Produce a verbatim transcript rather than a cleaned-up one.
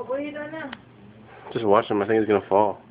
What are you doing now? Just watch him. I think he's gonna fall.